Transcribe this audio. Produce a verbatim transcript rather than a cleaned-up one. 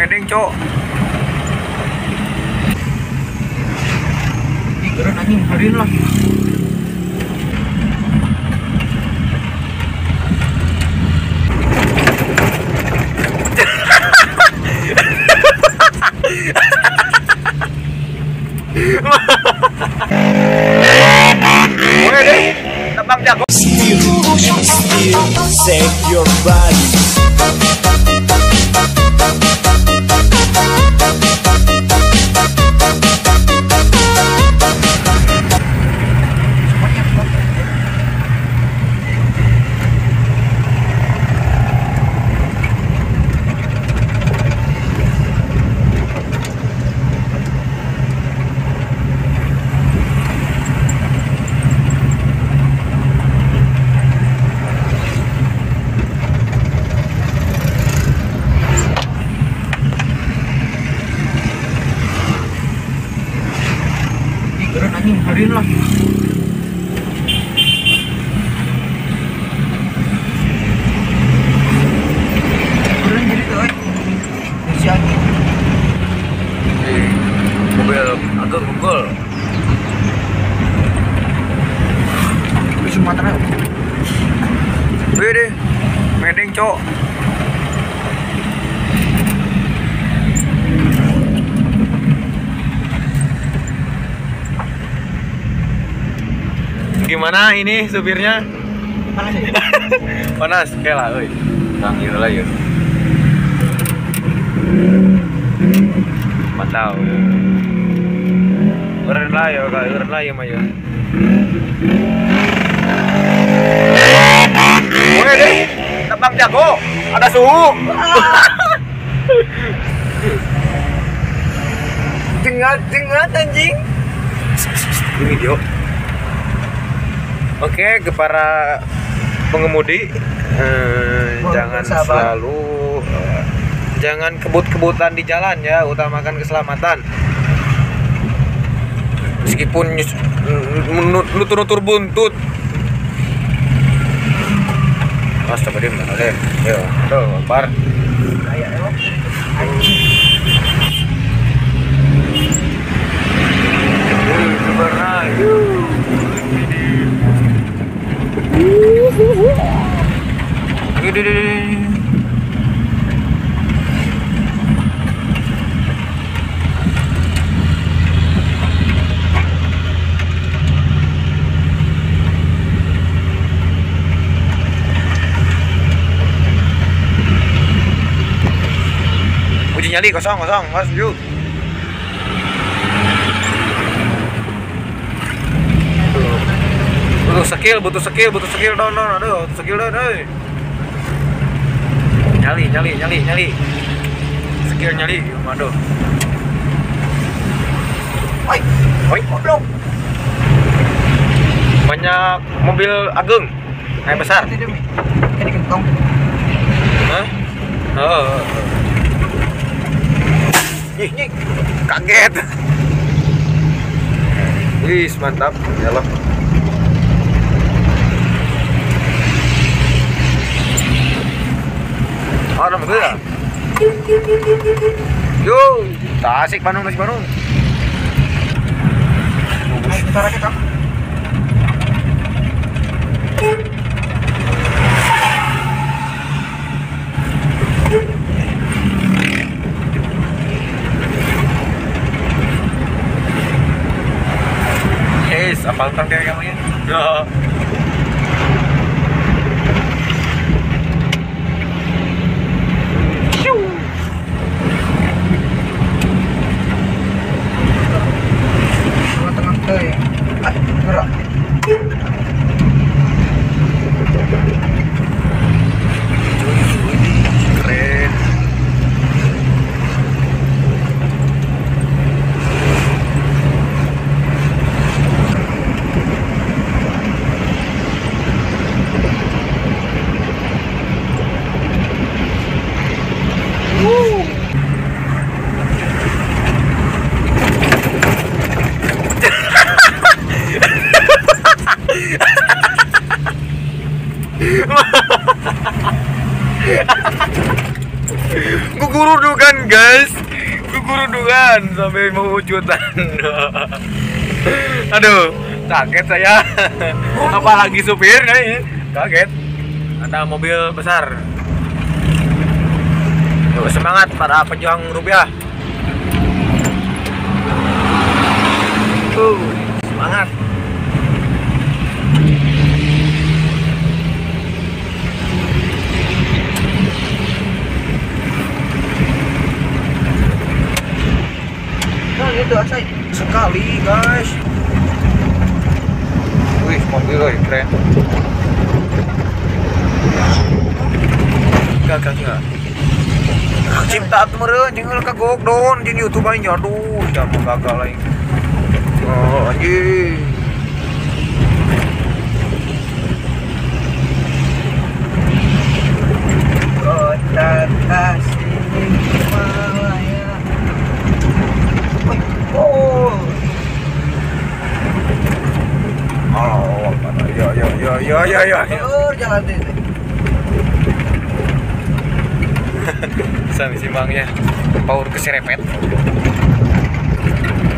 Medeng, Cok. Ih, keren anjing, harin lah. Oke deh, tebak jago. Still, still, save your body. Keren anjing, harin lah. Keren jadi tuh, eh. Isi anjing. Mobil agak gugol. Di Sumatera. Oke deh, Medeng, Cok. Gimana ini supirnya? Panas ya? Panas, kayak lah, oi. Panggil lah ya. Mantap. Keren lah ya, keren lah ya, Maya. Oke deh, tebak jago. Ada suhu. Dengat-dengat anjing. Ini video. Oke, ke para pengemudi, eh, jangan sabar. selalu eh, jangan kebut-kebutan di jalan ya, utamakan keselamatan. Meskipun nutur-nutur buntut. Mas, coba diem, oke, yuk, tuh, bar. Kayak elok. Uji nyali kosong kosong, mas yuk. Butuh skill, butuh skill, butuh skill, don, don, aduh, butuh skill, don, aduh. Nyali, nyali, nyali, nyali. Skill nyali, aduh. Oi, Oi, goblok. Banyak mobil ageng, naik besar. Tidak, Mi. Kan dikentong. Hah? Oh. Ih, ih, kaget. Wih, mantap, ya loh. Oh, nama gue ya? Yo, Tasik Bandung, Tasik Bandung. Ayo kita rakit, Kang. Yes, apalkan kayak kamu ya? Ya. Tengah-tengah tuh ya. Ah, gerak. Keren. guys, kekurunungan sampai mewujudan. Aduh, kaget saya. Apalagi supir kayaknya kaget. Ada mobil besar. Yuk, semangat para pejuang rupiah. Uh, semangat. Nah, itu asai. Sekali guys. Wih, mobil loh keren. Enggak, enggak, enggak. Cipta tuh meren, jangan kagok don, jadi YouTube aja aduh, jangan gagal lagi. Oh, anjing. Kota Tasikmalaya. Oh. Oh, ya ya ya ya ya ya. Oh, jalan deh. Sami simbangnya. Power keserempet.